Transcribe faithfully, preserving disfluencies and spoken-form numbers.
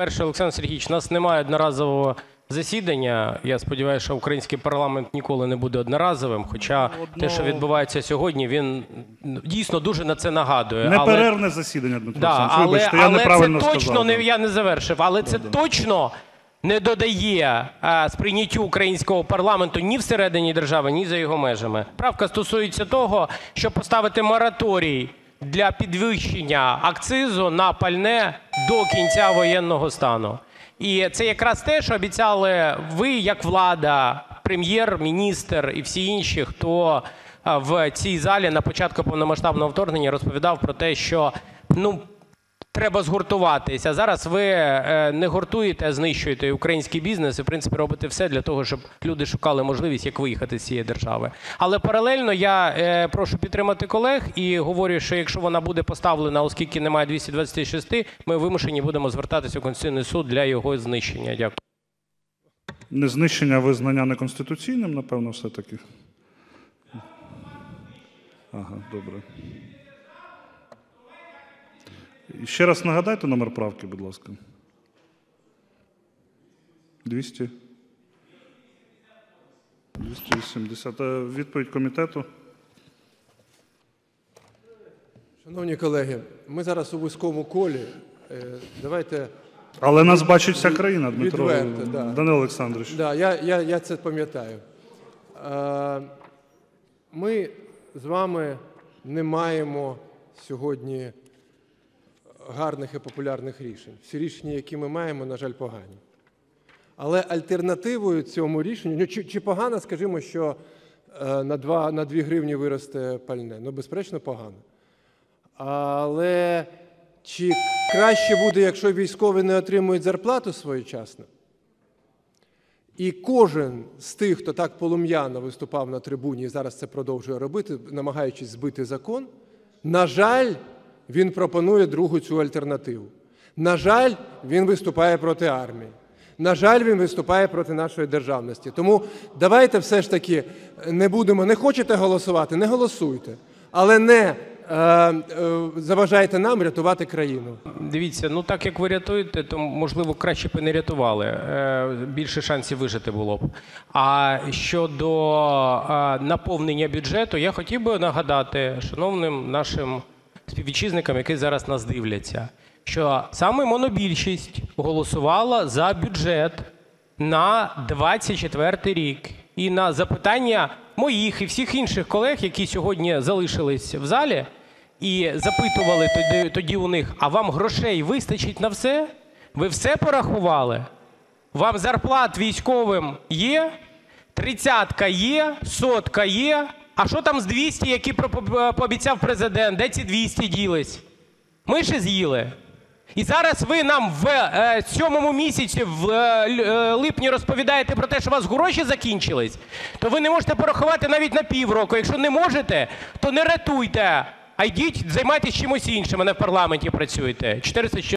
По-перше, Олександр Сергійович, у нас немає одноразового засідання. Я сподіваюся, що український парламент ніколи не буде одноразовим, хоча те, що відбувається сьогодні, він дійсно дуже на це нагадує. Неперервне засідання, Дмитро Да, Олександрович. але, Вибачте, я але неправильно це сказав. точно, не, я не завершив, але це точно не додає а, сприйняттю українського парламенту ні всередині держави, ні за його межами. Правка стосується того, щоб поставити мораторій для підвищення акцизу на пальне до кінця воєнного стану. І це якраз те, що обіцяли ви як влада, Прем'єр, міністр і всі інші, хто в цій залі на початку повномасштабного вторгнення розповідав про те, що ну, треба згуртуватися. А зараз ви не гуртуєте, а знищуєте український бізнес і, в принципі, робите все для того, щоб люди шукали можливість, як виїхати з цієї держави. Але паралельно я прошу підтримати колег і говорю, що якщо вона буде поставлена, оскільки немає двісті двадцять шість, ми вимушені будемо звертатися у Конституційний суд для його знищення. Дякую. Не знищення, а визнання неконституційним, напевно, все-таки? Ага, добре. Ще раз нагадайте номер правки, будь ласка. двісті? двісті вісімдесят. Відповідь комітету. Шановні колеги, ми зараз у вузькому колі. Давайте... Але нас бачить вся країна, Дмитро. Відверто, да. Данило Олександрович. Да, я, я, я це пам'ятаю. Ми з вами не маємо сьогодні гарних і популярних рішень. Всі рішення, які ми маємо, на жаль, погані. Але альтернативою цьому рішенню, ну, чи, чи погано, скажімо, що е, на, два, на дві гривні виросте пальне? Ну, безперечно, погано. Але чи краще буде, якщо військові не отримують зарплату своєчасно? І кожен з тих, хто так полум'яно виступав на трибуні і зараз це продовжує робити, намагаючись збити закон, на жаль, він пропонує другу цю альтернативу. На жаль, він виступає проти армії. На жаль, він виступає проти нашої державності. Тому давайте все ж таки не будемо, не хочете голосувати, не голосуйте, але не е, е, заважайте нам рятувати країну. Дивіться, ну так як ви рятуєте, то, можливо, краще б і не рятували. Е, більше шансів вижити було б. А щодо е, наповнення бюджету, я хотів би нагадати шановним нашим співвітчизникам, які зараз нас дивляться, що саме монобільшість голосувала за бюджет на двадцять четвертий рік. І на запитання моїх і всіх інших колег, які сьогодні залишились в залі, і запитували тоді, тоді у них, а вам грошей вистачить на все? Ви все порахували? Вам зарплат військовим є? Тридцятка є? Сотка є? А що там з двісті, які пообіцяв президент? Де ці двісті ділись? Ми ж з'їли. І зараз ви нам в е, сьомому місяці, в е, липні розповідаєте про те, що у вас гроші закінчились, то ви не можете порахувати навіть на півроку. Якщо не можете, то не рятуйте, а йдіть, займайтесь чимось іншим, а не в парламенті працюйте. чотириста